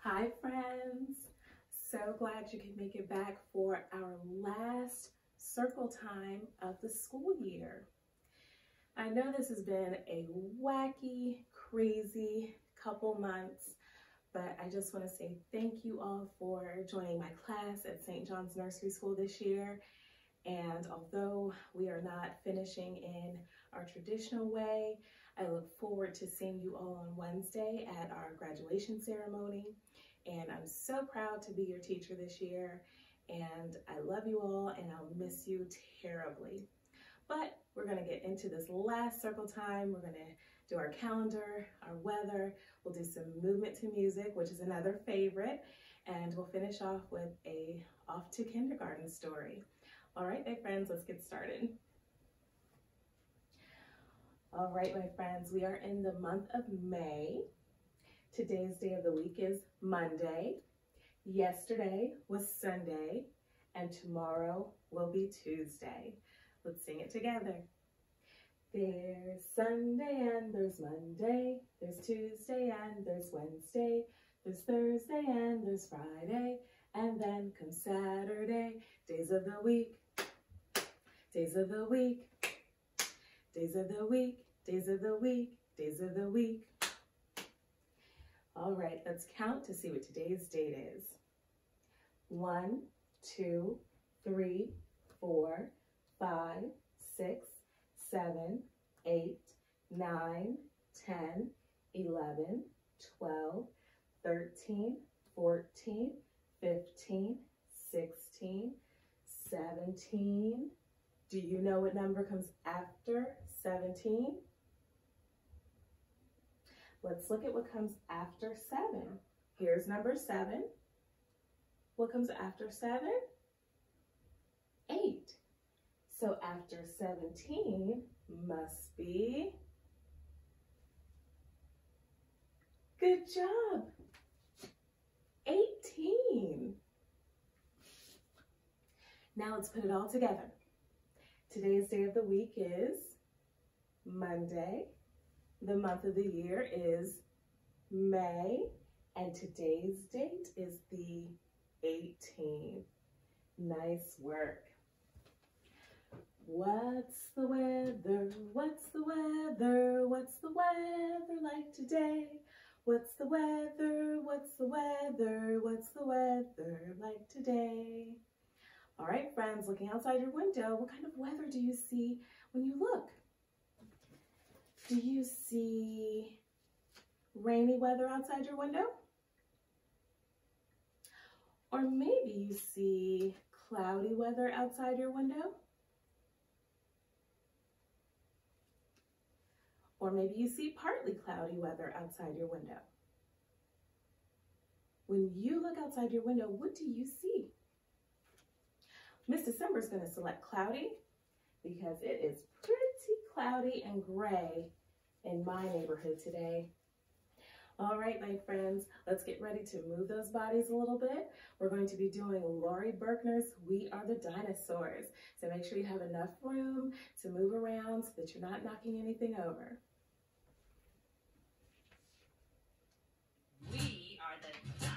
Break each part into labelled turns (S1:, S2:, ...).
S1: Hi friends, so glad you could make it back for our last circle time of the school year. I know this has been a wacky, crazy couple months, but I just want to say thank you all for joining my class at St. John's Nursery School this year. And although we are not finishing in our traditional way, I look forward to seeing you all on Wednesday at our graduation ceremony. And I'm so proud to be your teacher this year. And I love you all and I'll miss you terribly. But we're gonna get into this last circle time. We're gonna do our calendar, our weather. We'll do some movement to music, which is another favorite. And we'll finish off with a off to kindergarten story. All right, my friends, let's get started. All right, my friends, we are in the month of May. Today's day of the week is Monday. Yesterday was Sunday, and tomorrow will be Tuesday. Let's sing it together. There's Sunday and there's Monday. There's Tuesday and there's Wednesday. There's Thursday and there's Friday. And then comes Saturday. Days of the week. Days of the week. Days of the week. Days of the week. Days of the week. All right, let's count to see what today's date is. 1, 2, 3, 4, 5, 6, 7, 8, 9, 10, 11, 12, 13, 14, 15, 16, 17. Do you know what number comes after 17? Let's look at what comes after 7. Here's number 7. What comes after 7? 8. So after 17 must be, good job, 18. Now let's put it all together. Today's day of the week is Monday. The month of the year is May, and today's date is the 18th. Nice work. What's the weather? What's the weather? What's the weather like today? What's the weather? What's the weather? What's the weather like today? All right, friends, looking outside your window, what kind of weather do you see when you look? Do you see rainy weather outside your window? Or maybe you see cloudy weather outside your window? Or maybe you see partly cloudy weather outside your window. When you look outside your window, what do you see? Miss December is going to select cloudy because it is pretty cloudy and gray in my neighborhood today. All right, my friends, let's get ready to move those bodies a little bit. We're going to be doing Laurie Berkner's We Are the Dinosaurs. So make sure you have enough room to move around so that you're not knocking anything over.
S2: We are the dinosaurs.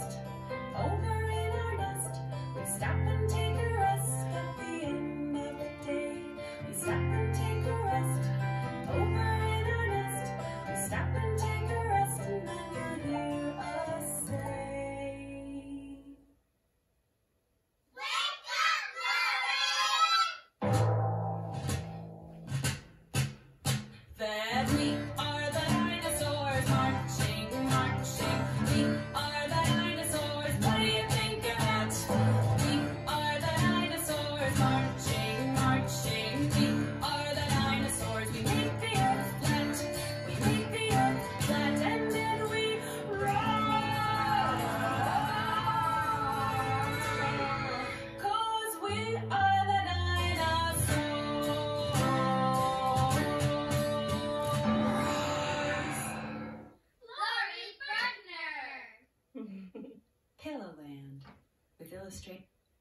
S3: Stop and take a rest at the end of
S2: Land with illustration.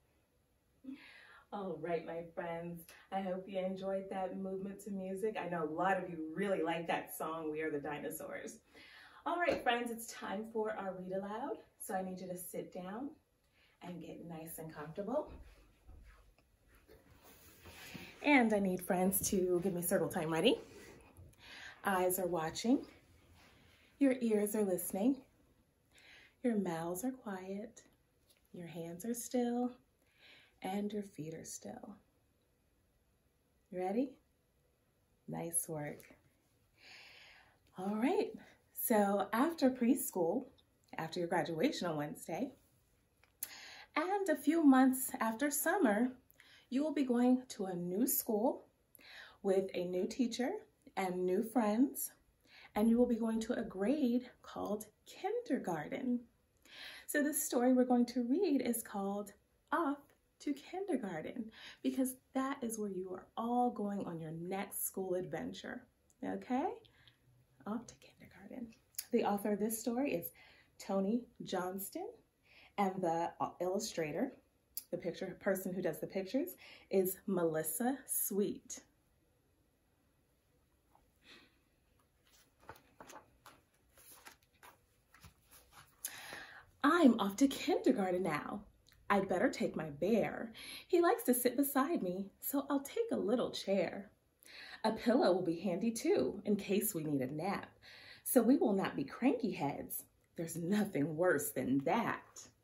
S1: All right, my friends, I hope you enjoyed that movement to music. I know a lot of you really like that song, We Are the Dinosaurs. All right, friends, it's time for our read aloud. So I need you to sit down and get nice and comfortable. And I need friends to give me circle time ready. Eyes are watching. Your ears are listening. Your mouths are quiet. Your hands are still. And your feet are still. Ready? Nice work. All right, so after preschool, after your graduation on Wednesday, and a few months after summer, you will be going to a new school with a new teacher and new friends, and you will be going to a grade called kindergarten. So this story we're going to read is called Off to Kindergarten, because that is where you are all going on your next school adventure, okay? Off to kindergarten. The author of this story is Toni Johnston, and the illustrator, the person who does the pictures, is Melissa Sweet. I'm off to kindergarten now. I'd better take my bear. He likes to sit beside me, so I'll take a little chair. A pillow will be handy too, in case we need a nap, so we will not be cranky heads. There's nothing worse than that.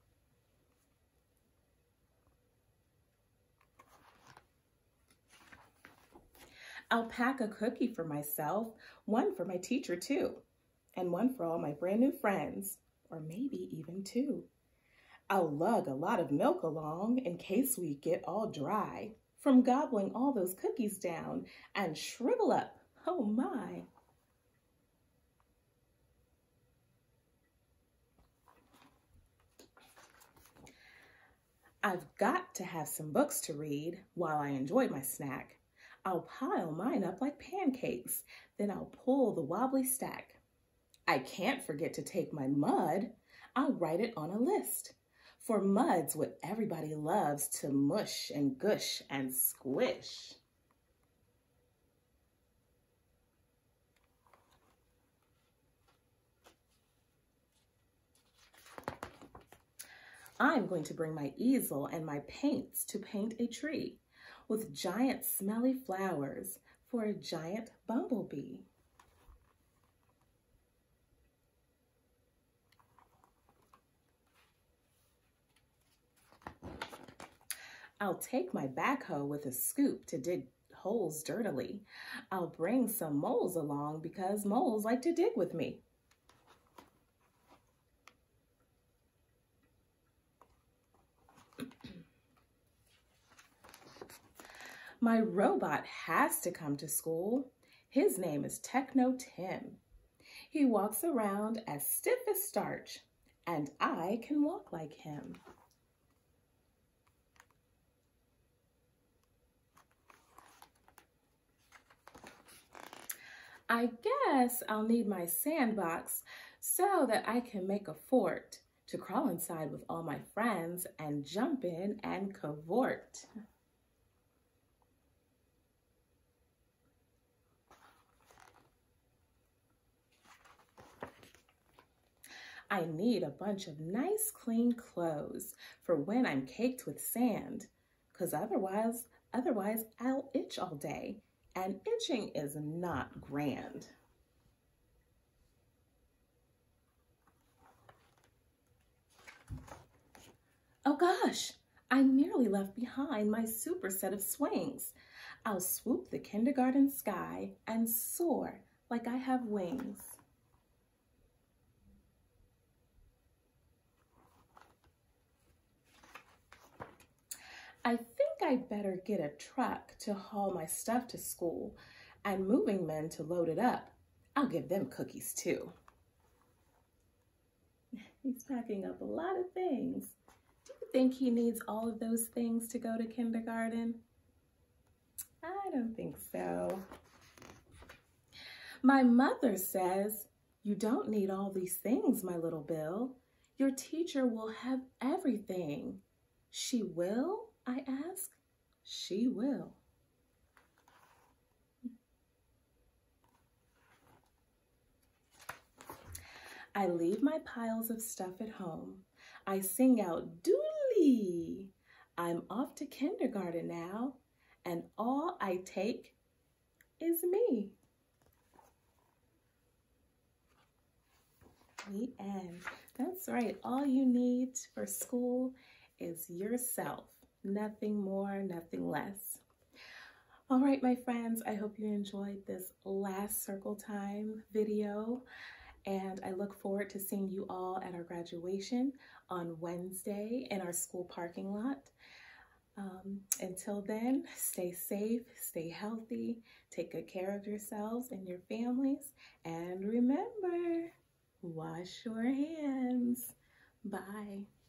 S1: I'll pack a cookie for myself, one for my teacher too, and one for all my brand new friends, or maybe even two. I'll lug a lot of milk along in case we get all dry from gobbling all those cookies down and shrivel up. Oh my. I've got to have some books to read while I enjoy my snack. I'll pile mine up like pancakes, then I'll pull the wobbly stack. I can't forget to take my mud. I'll write it on a list. For mud's what everybody loves to mush and gush and squish. I'm going to bring my easel and my paints to paint a tree with giant smelly flowers for a giant bumblebee. I'll take my backhoe with a scoop to dig holes dirtily. I'll bring some moles along because moles like to dig with me. My robot has to come to school. His name is Techno Tim. He walks around as stiff as starch, and I can walk like him. I guess I'll need my sandbox so that I can make a fort to crawl inside with all my friends and jump in and cavort. I need a bunch of nice clean clothes for when I'm caked with sand, 'cause otherwise I'll itch all day, and itching is not grand. Oh gosh, I nearly left behind my super set of swings. I'll swoop the kindergarten sky and soar like I have wings. I think I'd better get a truck to haul my stuff to school and moving men to load it up. I'll give them cookies too. He's packing up a lot of things. Do you think he needs all of those things to go to kindergarten? I don't think so. My mother says, "You don't need all these things, my little Bill. Your teacher will have everything. She will? I ask. She will. I leave my piles of stuff at home. I sing out doodly. I'm off to kindergarten now, and all I take is me. The end. That's right. All you need for school is yourself. Nothing more, nothing less. All right, my friends, I hope you enjoyed this last circle time video, and I look forward to seeing you all at our graduation on Wednesday in our school parking lot. Until then, stay safe, stay healthy, take good care of yourselves and your families, and remember, wash your hands. Bye.